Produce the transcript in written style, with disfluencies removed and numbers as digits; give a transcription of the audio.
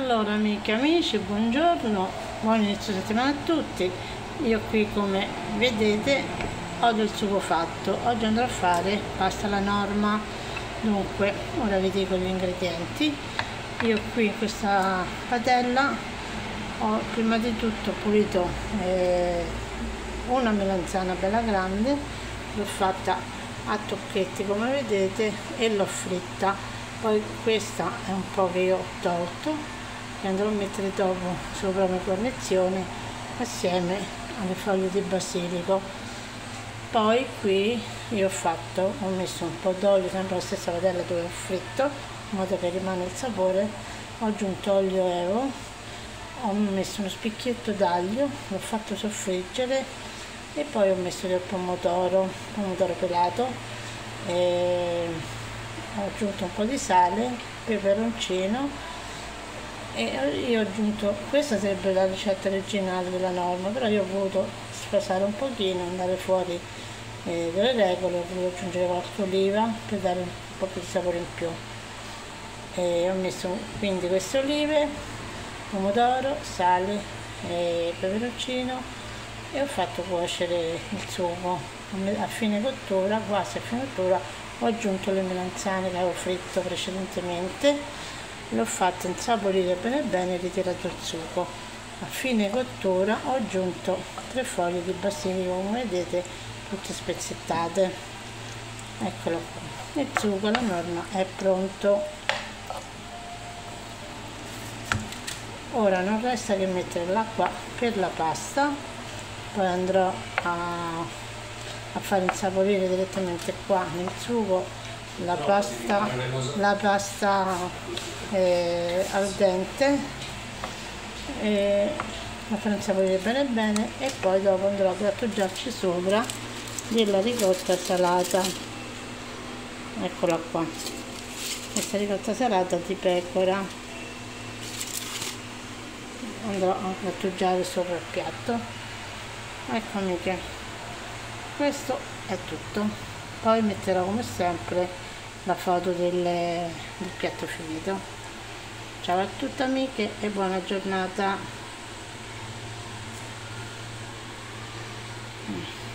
Allora amiche e amici, buongiorno, buon inizio settimana a tutti. Io qui, come vedete, ho del sugo fatto. Oggi andrò a fare pasta alla norma. Dunque, ora vi dico gli ingredienti. Io qui in questa padella ho prima di tutto pulito una melanzana bella grande, l'ho fatta a tocchetti come vedete e l'ho fritta. Poi questa è un po' che io ho tolto, che andrò a mettere dopo sopra come guarnizione assieme alle foglie di basilico. Poi qui io ho messo un po' d'olio, sempre la stessa padella dove ho fritto, in modo che rimane il sapore. Ho aggiunto olio evo, ho messo uno spicchietto d'aglio, l'ho fatto soffriggere e poi ho messo del pomodoro pelato, ho aggiunto un po' di sale, peperoncino e io ho aggiunto, questa sarebbe la ricetta originale della norma, però io ho voluto sfasare un pochino, andare fuori delle regole, ho voluto aggiungere qualche oliva per dare un po' più di sapore in più. Ho messo quindi queste olive, pomodoro, sale e peperoncino e ho fatto cuocere il sugo. A fine cottura, quasi a fine cottura, ho aggiunto le melanzane che avevo fritto precedentemente, l'ho fatto insaporire bene bene e ritirato il sugo. A fine cottura ho aggiunto 3 foglie di basilico, come vedete, tutte spezzettate. Eccolo qua, il sugo alla norma è pronto. Ora non resta che mettere l'acqua per la pasta, poi andrò a far insaporire direttamente qua nel sugo la pasta al dente, la farò insaporire bene bene e poi dopo andrò a grattugiarci sopra della ricotta salata. Eccola qua, questa ricotta salata di pecora, andrò a grattugiare sopra il piatto. Eccomi che questo è tutto. Poi metterò come sempre la foto del piatto finito. Ciao a tutte amiche e buona giornata.